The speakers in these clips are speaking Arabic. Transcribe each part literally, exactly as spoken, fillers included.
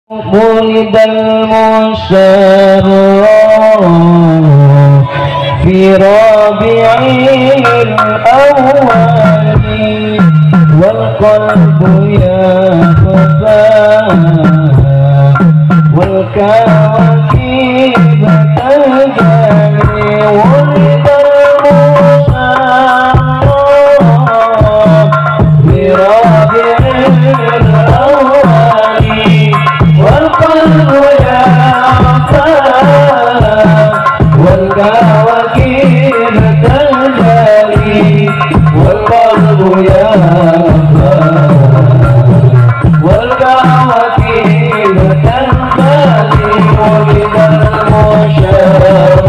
ولد المشرف في ربيع الأول والقلب يخفى والكواكب تجري ولد المشرف في ربيع الأول والقلب يخفى والكواكب تجري والقلب يخفى والكواكب تجري ولد المشرف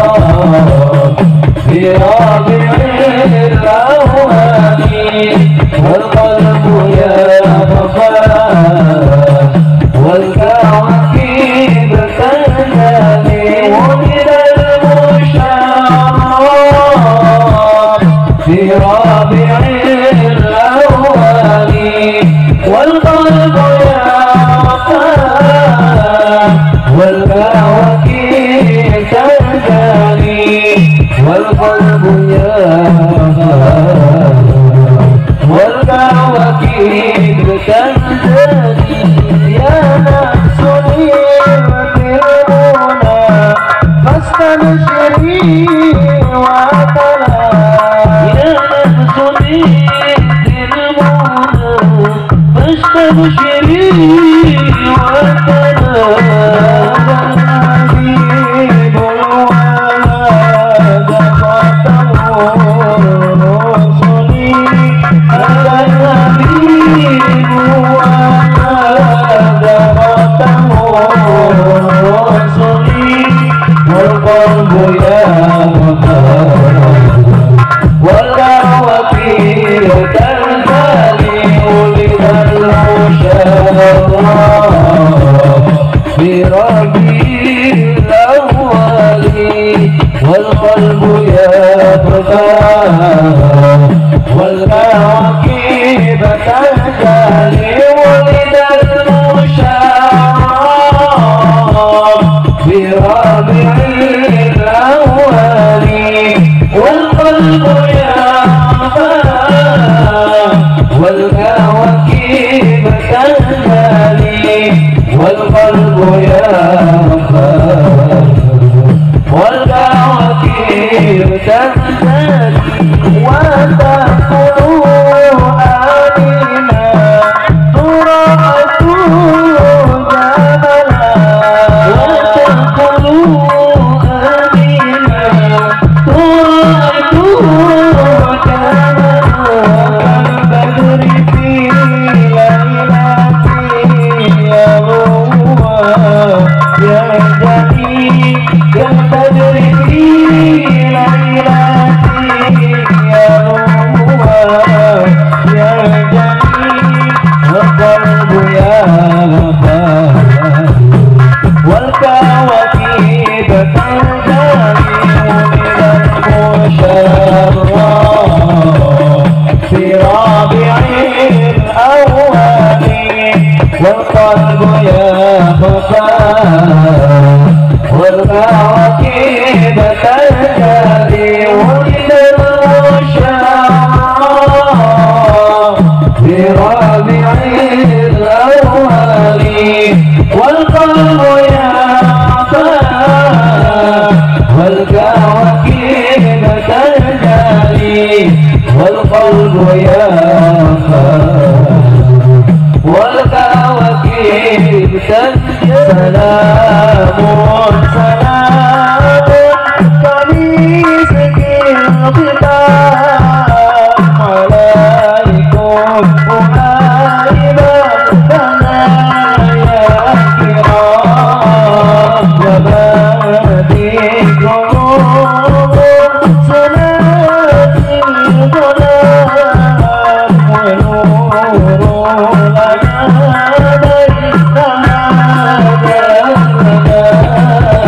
في ربيع الأول والقلب يخفى والكواكب تجري ولد المشرف في ربيع الأول والقلب يخفى والكواكب تجري والقلب يخفى والكواكب تجري يا نفس المنى فاستبشري وطلع يا نفس المنى فاستبشري وطلع حبيب الولد خاتم الرسل هذا الحبيب والقلب يخفى والكواكب تجري ولد المشرف في ربيع الأول والقلب يخفى والكواكب تجري ولد المشرف في ربيع الأول والقلب يخفى والكواكب تجري والقلب يخفى والكواكب تجري وتدخل آمنا تراءة جبلا وتدخل آمنا تراءة جبلا كالبدر في ليلة يروى يهدني كالبدر في ليلة يروى يهدني والقلب يخفى والكواكب تجري ولد المشرف في ربيع الأول والقلب يخفى والكواكب تجري ولد المشرف في ربيع الأول والقلب يخفى والكواكب تجري والقلب يخفى والكواكب تجري سلام سلام كنيسة الختام عليكم أمائبا ثنايا كرام وبادئكم صلاة الظلام ونور لنا بين هذا الظلام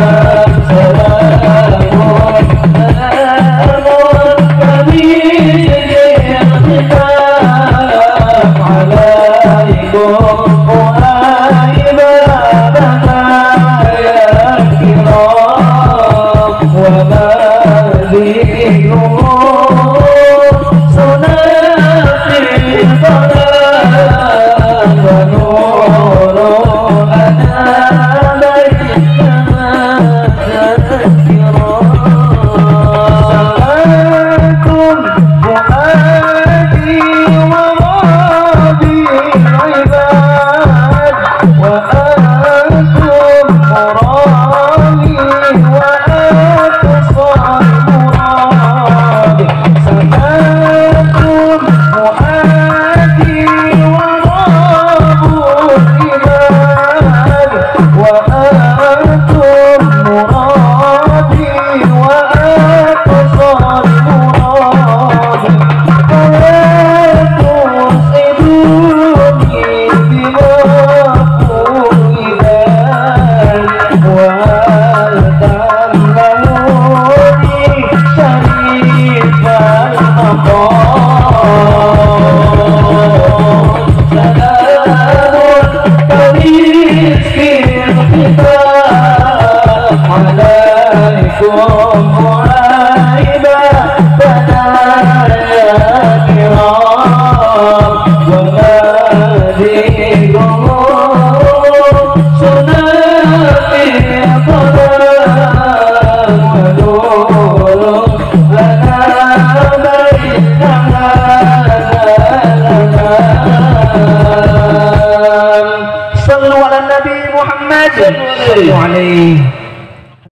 لنا